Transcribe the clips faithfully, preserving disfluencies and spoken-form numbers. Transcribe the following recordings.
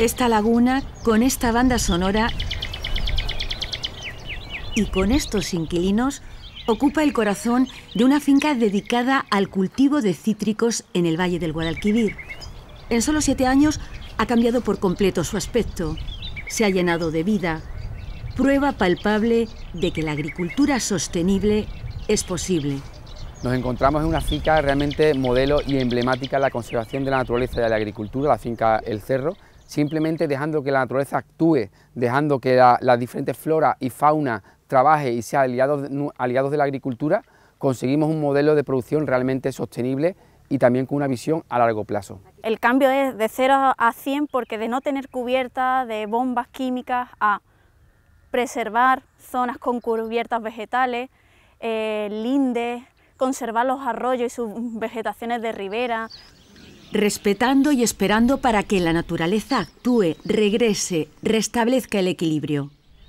Esta laguna, con esta banda sonora y con estos inquilinos, ocupa el corazón de una finca dedicada al cultivo de cítricos en el Valle del Guadalquivir. En solo siete años ha cambiado por completo su aspecto. Se ha llenado de vida, prueba palpable de que la agricultura sostenible es posible. Nos encontramos en una finca realmente modelo y emblemática de la conservación de la naturaleza y de la agricultura, la finca El Cerro, simplemente dejando que la naturaleza actúe, dejando que la, las diferentes flora y fauna trabaje y sea aliados, aliados de la agricultura, conseguimos un modelo de producción realmente sostenible y también con una visión a largo plazo. El cambio es de cero a cien porque de no tener cubierta de bombas químicas a preservar zonas con cubiertas vegetales, eh, lindes, conservar los arroyos y sus vegetaciones de ribera. Respetando y esperando para que la naturaleza actúe, regrese, restablezca el equilibrio.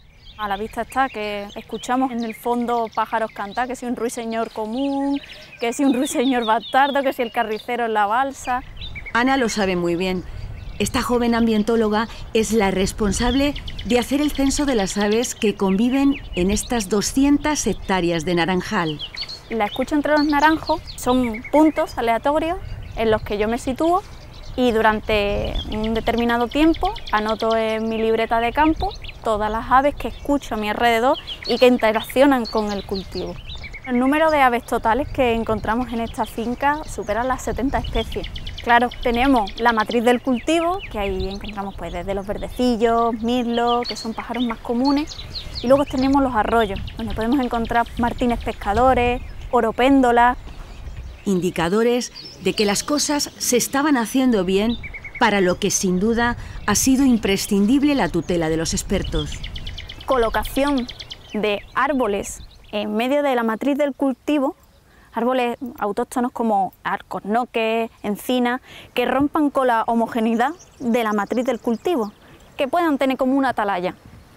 A la vista está que escuchamos en el fondo pájaros cantar, que si un ruiseñor común, que si un ruiseñor bastardo, que si el carricero en la balsa. Ana lo sabe muy bien. Esta joven ambientóloga es la responsable de hacer el censo de las aves que conviven en estas doscientas hectáreas de naranjal. La escucho entre los naranjos, son puntos aleatorios en los que yo me sitúo y durante un determinado tiempo anoto en mi libreta de campo todas las aves que escucho a mi alrededor y que interaccionan con el cultivo. El número de aves totales que encontramos en esta finca supera las setenta especies. Claro, tenemos la matriz del cultivo, que ahí encontramos pues desde los verdecillos, mirlos, que son pájaros más comunes, y luego tenemos los arroyos, donde podemos encontrar martines pescadores, oropéndolas. Indicadores de que las cosas se estaban haciendo bien, para lo que sin duda ha sido imprescindible la tutela de los expertos. Colocación de árboles en medio de la matriz del cultivo, árboles autóctonos como alcornoques, encinas, que rompan con la homogeneidad de la matriz del cultivo, que puedan tener como una atalaya.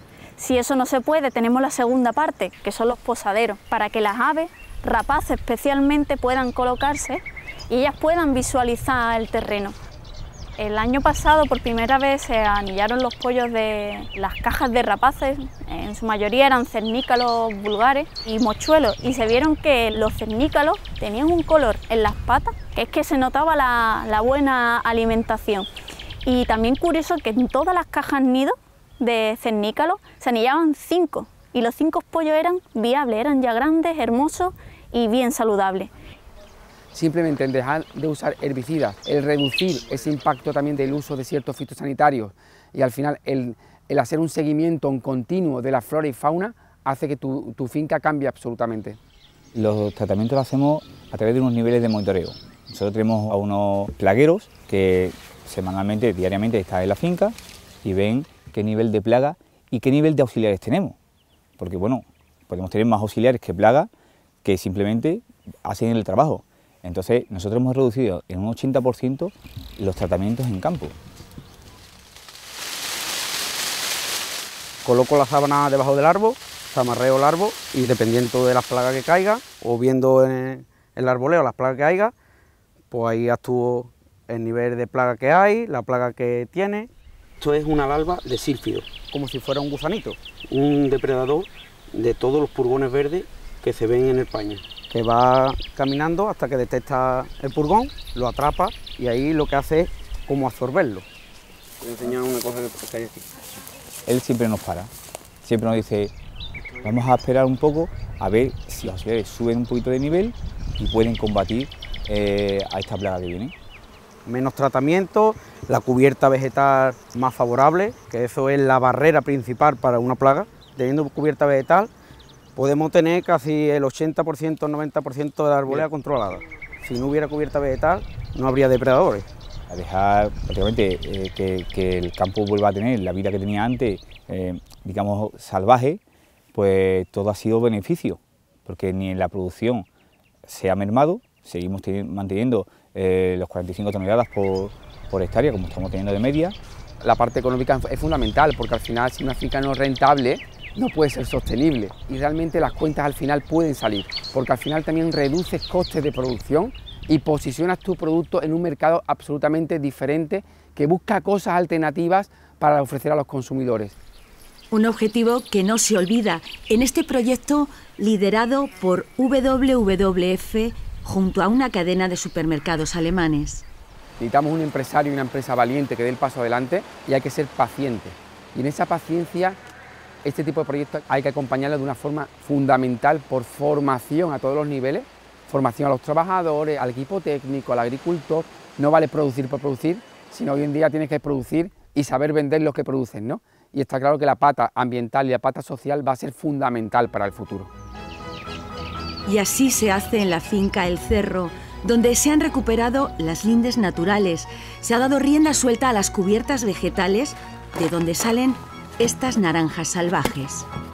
Si eso no se puede, tenemos la segunda parte, que son los posaderos, para que las aves rapaces especialmente puedan colocarse y ellas puedan visualizar el terreno. El año pasado por primera vez se anillaron los pollos de las cajas de rapaces, en su mayoría eran cernícalos vulgares y mochuelos, y se vieron que los cernícalos tenían un color en las patas, que es que se notaba la, la buena alimentación. Y también curioso que en todas las cajas nido de cernícalos se anillaban cinco, y los cinco pollos eran viables, eran ya grandes, hermosos y bien saludables. Simplemente el dejar de usar herbicidas, el reducir ese impacto también del uso de ciertos fitosanitarios y al final el, el hacer un seguimiento en continuo de la flora y fauna hace que tu, tu finca cambie absolutamente. Los tratamientos los hacemos a través de unos niveles de monitoreo. Nosotros tenemos a unos plagueros que semanalmente, diariamente están en la finca y ven qué nivel de plaga y qué nivel de auxiliares tenemos. Porque bueno, podemos tener más auxiliares que plagas que simplemente hacen el trabajo. Entonces nosotros hemos reducido en un ochenta por ciento los tratamientos en campo. Coloco la sábana debajo del árbol, zamarreo el árbol y dependiendo de las plagas que caiga o viendo en el arboleo las plagas que haya, pues ahí actúo el nivel de plaga que hay, la plaga que tiene. Esto es una larva de sílfido, como si fuera un gusanito, un depredador de todos los purgones verdes que se ven en el paño, que va caminando hasta que detecta el purgón, lo atrapa y ahí lo que hace es como absorberlo. Voy a enseñar una cosa que hay aquí. Él siempre nos para, siempre nos dice, vamos a esperar un poco a ver si los auxiliares suben un poquito de nivel y pueden combatir eh, a esta plaga que viene. Menos tratamiento, la cubierta vegetal más favorable, que eso es la barrera principal para una plaga. Teniendo cubierta vegetal podemos tener casi el ochenta por ciento, noventa por ciento de la arboleda controlada. Si no hubiera cubierta vegetal no habría depredadores. A dejar prácticamente eh, que, que el campo vuelva a tener la vida que tenía antes, eh, digamos salvaje, pues todo ha sido beneficio, porque ni en la producción se ha mermado, seguimos manteniendo eh, los cuarenta y cinco toneladas por, por hectárea, como estamos teniendo de media. La parte económica es fundamental, porque al final si una finca no es rentable, no puede ser sostenible y realmente las cuentas al final pueden salir, porque al final también reduces costes de producción y posicionas tu producto en un mercado absolutamente diferente que busca cosas alternativas para ofrecer a los consumidores. Un objetivo que no se olvida en este proyecto liderado por W W F junto a una cadena de supermercados alemanes. Necesitamos un empresario y una empresa valiente que dé el paso adelante y hay que ser paciente. Y en esa paciencia, este tipo de proyectos hay que acompañarlo de una forma fundamental por formación a todos los niveles, formación a los trabajadores, al equipo técnico, al agricultor. No vale producir por producir, sino hoy en día tienes que producir y saber vender lo que produces, ¿no? Y está claro que la pata ambiental y la pata social va a ser fundamental para el futuro. Y así se hace en la finca El Cerro, donde se han recuperado las lindes naturales, se ha dado rienda suelta a las cubiertas vegetales de donde salen estas naranjas salvajes.